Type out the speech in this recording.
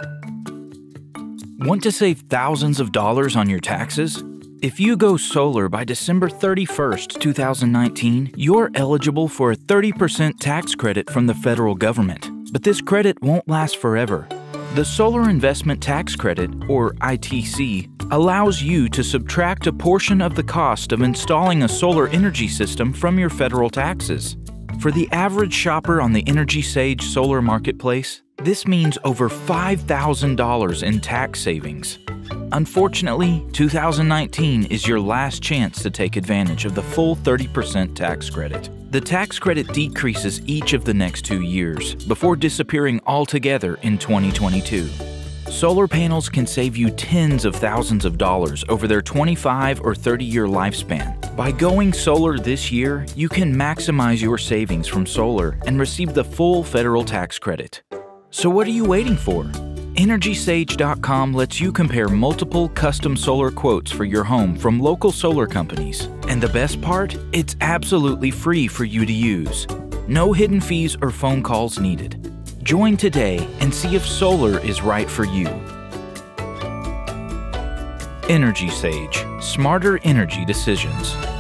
Want to save thousands of dollars on your taxes? If you go solar by December 31st, 2019, you're eligible for a 30% tax credit from the federal government. But this credit won't last forever. The Solar Investment Tax Credit, or ITC, allows you to subtract a portion of the cost of installing a solar energy system from your federal taxes. For the average shopper on the EnergySage solar marketplace, this means over $5,000 in tax savings. Unfortunately, 2019 is your last chance to take advantage of the full 30% tax credit. The tax credit decreases each of the next 2 years before disappearing altogether in 2022. Solar panels can save you tens of thousands of dollars over their 25 or 30-year lifespan. By going solar this year, you can maximize your savings from solar and receive the full federal tax credit. So what are you waiting for? EnergySage.com lets you compare multiple custom solar quotes for your home from local solar companies. And the best part? It's absolutely free for you to use. No hidden fees or phone calls needed. Join today and see if solar is right for you. EnergySage. Smarter energy decisions.